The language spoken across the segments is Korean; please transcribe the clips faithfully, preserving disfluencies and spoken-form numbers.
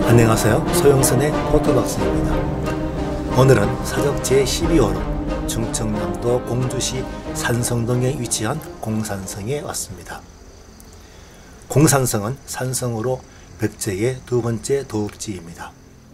안녕하세요. 소영선의 포토박스입니다. 오늘은 사적 제십이 호로 충청남도 공주시 산성동에 위치한 공산성에 왔습니다. 공산성은 산성으로 백제의 두 번째 도읍지입니다.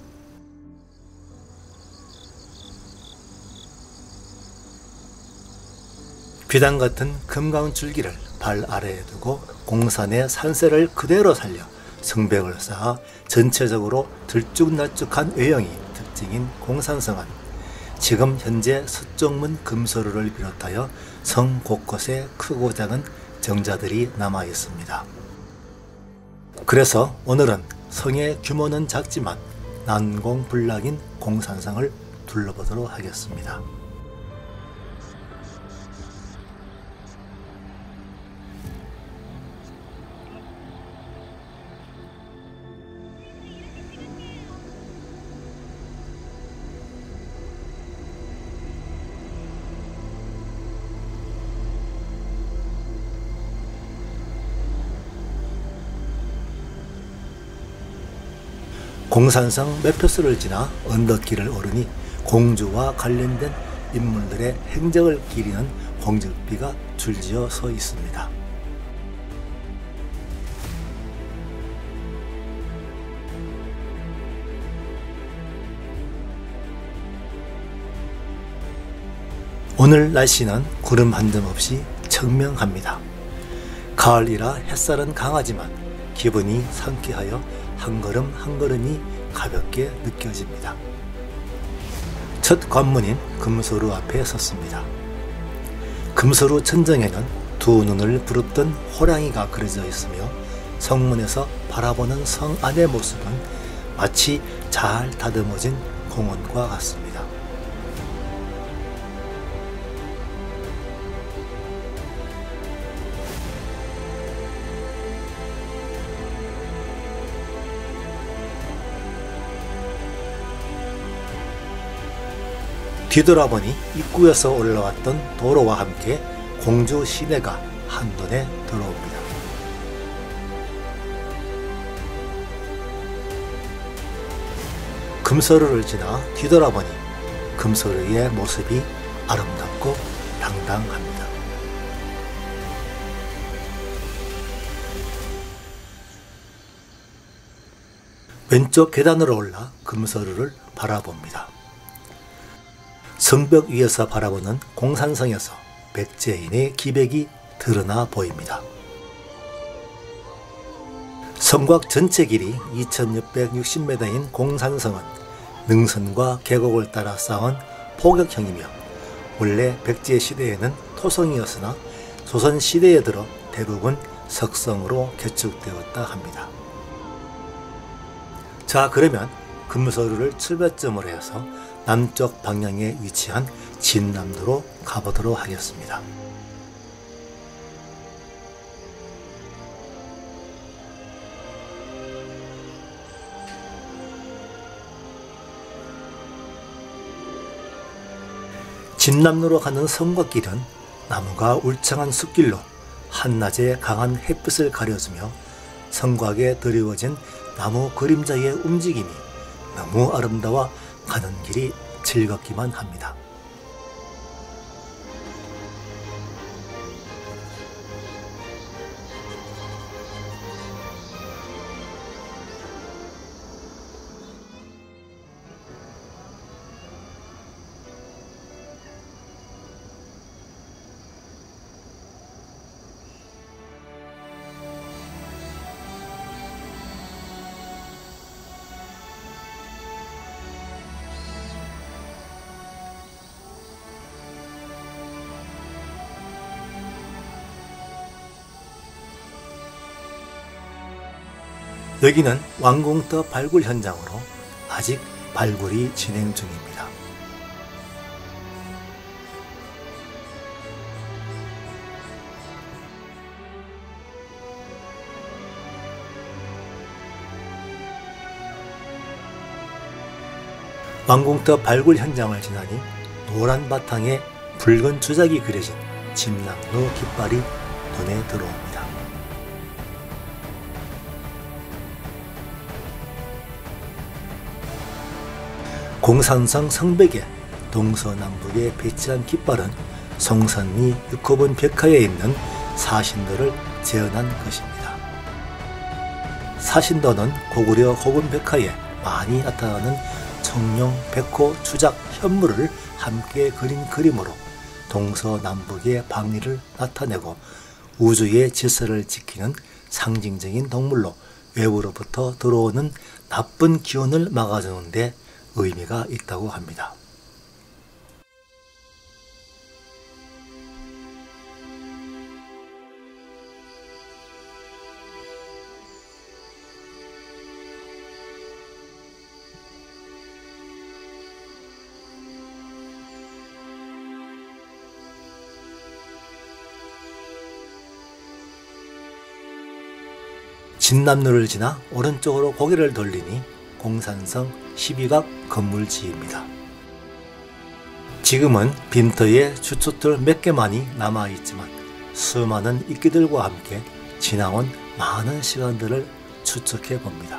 비단 같은 금가운 줄기를 발 아래에 두고 공산의 산세를 그대로 살려 성벽을 쌓아 전체적으로 들쭉날쭉한 외형이 특징인 공산성은 지금 현재 서쪽문 금서루를 비롯하여 성 곳곳에 크고 작은 정자들이 남아 있습니다. 그래서 오늘은 성의 규모는 작지만 난공불락인 공산성을 둘러보도록 하겠습니다. 공산성 매표소를 지나 언덕길을 오르니 공주와 관련된 인물들의 행적을 기리는 공적비가 줄지어 서 있습니다. 오늘 날씨는 구름 한 점 없이 청명합니다. 가을이라 햇살은 강하지만 기분이 상쾌하여 한 걸음 한 걸음이 가볍게 느껴집니다. 첫 관문인 금서루 앞에 섰습니다. 금서루 천정에는 두 눈을 부릅뜬 호랑이가 그려져 있으며 성문에서 바라보는 성 안의 모습은 마치 잘 다듬어진 공원과 같습니다. 뒤돌아보니 입구에서 올라왔던 도로와 함께 공주 시내가 한눈에 들어옵니다. 금서루를 지나 뒤돌아보니 금서루의 모습이 아름답고 당당합니다. 왼쪽 계단으로 올라 금서루를 바라봅니다. 성벽 위에서 바라보는 공산성에서 백제인의 기백이 드러나 보입니다. 성곽 전체 길이 이천육백육십 미터인 공산성은 능선과 계곡을 따라 쌓은 포격형이며 원래 백제 시대에는 토성이었으나 조선 시대에 들어 대부분 석성으로 개축되었다 합니다. 자, 그러면 금서루를 출발점으로 해서 남쪽 방향에 위치한 진남도로 가보도록 하겠습니다. 진남로로 가는 성곽길은 나무가 울창한 숲길로 한낮에 강한 햇빛을 가려주며 성곽에 드리워진 나무 그림자의 움직임이 너무 아름다워 가는 길이 즐겁기만 합니다. 여기는 완공터 발굴 현장으로 아직 발굴이 진행 중입니다. 완공터 발굴 현장을 지나니 노란 바탕에 붉은 주작이 그려진 진남로 깃발이 눈에 들어옵니다. 공산성 성벽에 동서남북에 배치한 깃발은 송선리 육호분 벽화에 있는 사신도를 재현한 것입니다. 사신도는 고구려 호분 벽화에 많이 나타나는 청룡, 백호, 주작, 현무를 함께 그린 그림으로 동서남북의 방위를 나타내고 우주의 질서를 지키는 상징적인 동물로 외부로부터 들어오는 나쁜 기운을 막아주는 데 의미가 있다고 합니다. 진남로를 지나 오른쪽으로 고개를 돌리니 공산성 십이각 건물지입니다. 지금은 빈터에 주춧돌 몇 개만이 남아있지만 수많은 이끼들과 함께 지나온 많은 시간들을 추측해 봅니다.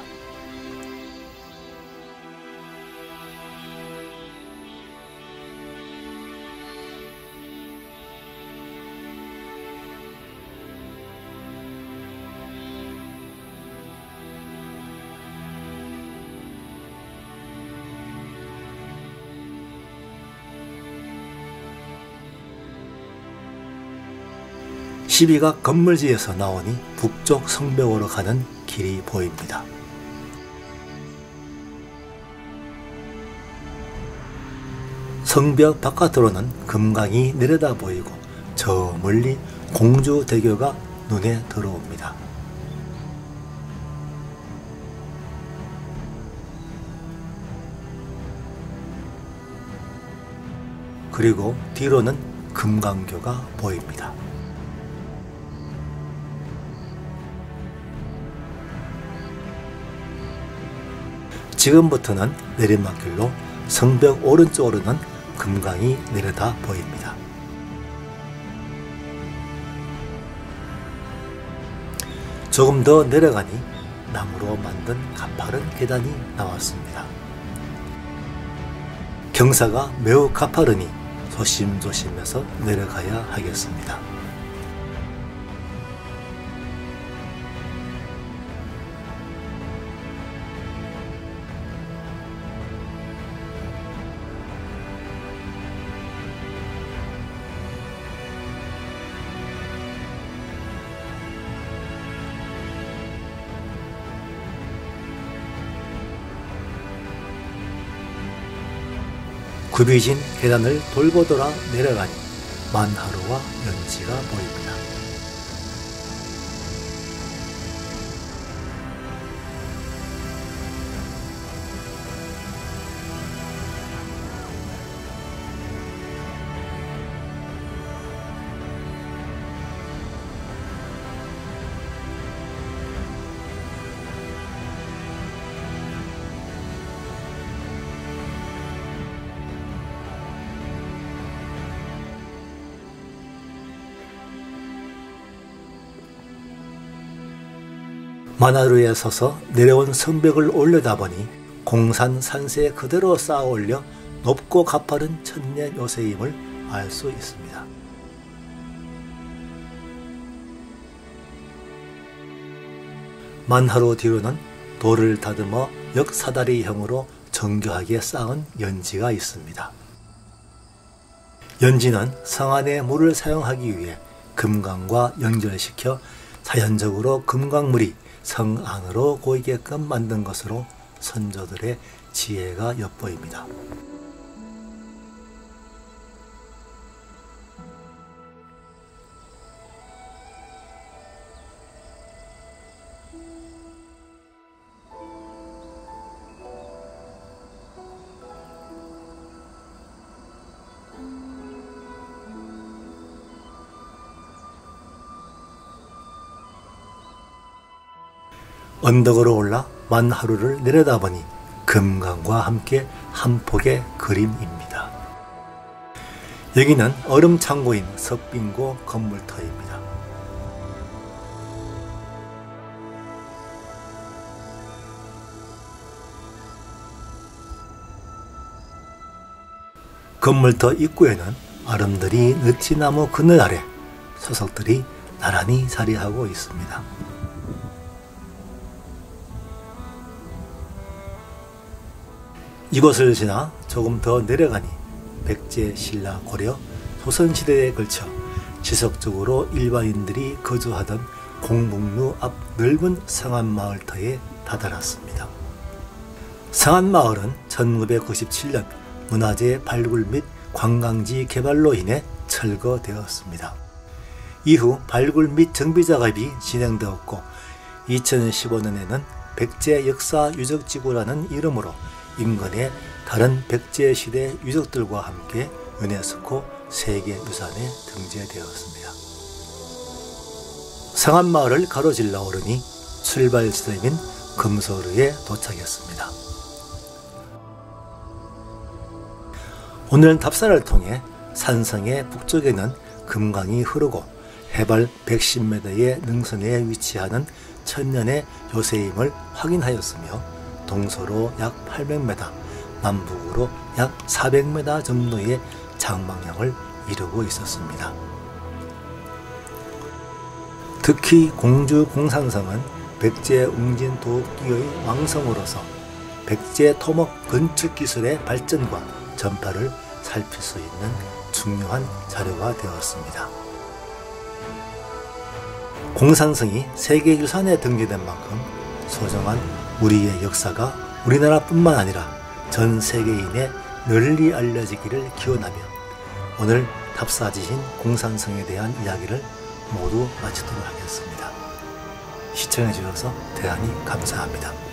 십이각 건물지에서 나오니 북쪽 성벽으로 가는 길이 보입니다. 성벽 바깥으로는 금강이 내려다 보이고 저 멀리 공주대교가 눈에 들어옵니다. 그리고 뒤로는 금강교가 보입니다. 지금부터는 내리막길로 성벽 오른쪽으로는 금강이 내려다 보입니다. 조금 더 내려가니 나무로 만든 가파른 계단이 나왔습니다. 경사가 매우 가파르니 조심조심해서 내려가야 하겠습니다. 굽이진 계단을 돌고 돌아 내려가니 만하루와 연지가 보입니다. 만하루에 서서 내려온 성벽을 올려다보니 공산 산세에 그대로 쌓아 올려 높고 가파른 천년 요새임을 알 수 있습니다. 만하루 뒤로는 돌을 다듬어 역사다리형으로 정교하게 쌓은 연지가 있습니다. 연지는 성 안에 물을 사용하기 위해 금강과 연결시켜 자연적으로 금강물이 성 안으로 고이게끔 만든 것으로 선조들의 지혜가 엿보입니다. 언덕으로 올라 만하루를 내려다보니 금강과 함께 한 폭의 그림입니다. 여기는 얼음 창고인 석빙고 건물터입니다. 건물터 입구에는 아름드리 느티나무 그늘 아래 서석들이 나란히 자리하고 있습니다. 이곳을 지나 조금 더 내려가니 백제, 신라, 고려, 조선시대에 걸쳐 지속적으로 일반인들이 거주하던 공북루 앞 넓은 성안마을터에 다다랐습니다. 성안마을은 천구백구십칠 년 문화재 발굴 및 관광지 개발로 인해 철거되었습니다. 이후 발굴 및 정비 작업이 진행되었고 이천십오 년에는 백제 역사 유적지구라는 이름으로 인근의 다른 백제시대 유적들과 함께 유네스코 세계유산에 등재되었습니다. 성안마을을 가로질러 오르니 출발 지점인 금소르에 도착했습니다. 오늘은 답사를 통해 산성의 북쪽에는 금강이 흐르고 해발 백십 미터의 능선에 위치하는 천년의 요새임을 확인하였으며 동서로 약 팔백 미터, 남북으로 약 사백 미터 정도의 장망형을 이루고 있었습니다. 특히 공주 공산성은 백제 웅진 도끼의 왕성으로서 백제 토목 건축 기술의 발전과 전파를 살필 수 있는 중요한 자료가 되었습니다. 공산성이 세계유산에 등재된 만큼 소중한 우리의 역사가 우리나라뿐만 아니라 전 세계인에 널리 알려지기를 기원하며 오늘 답사지신 공산성에 대한 이야기를 모두 마치도록 하겠습니다. 시청해 주셔서 대단히 감사합니다.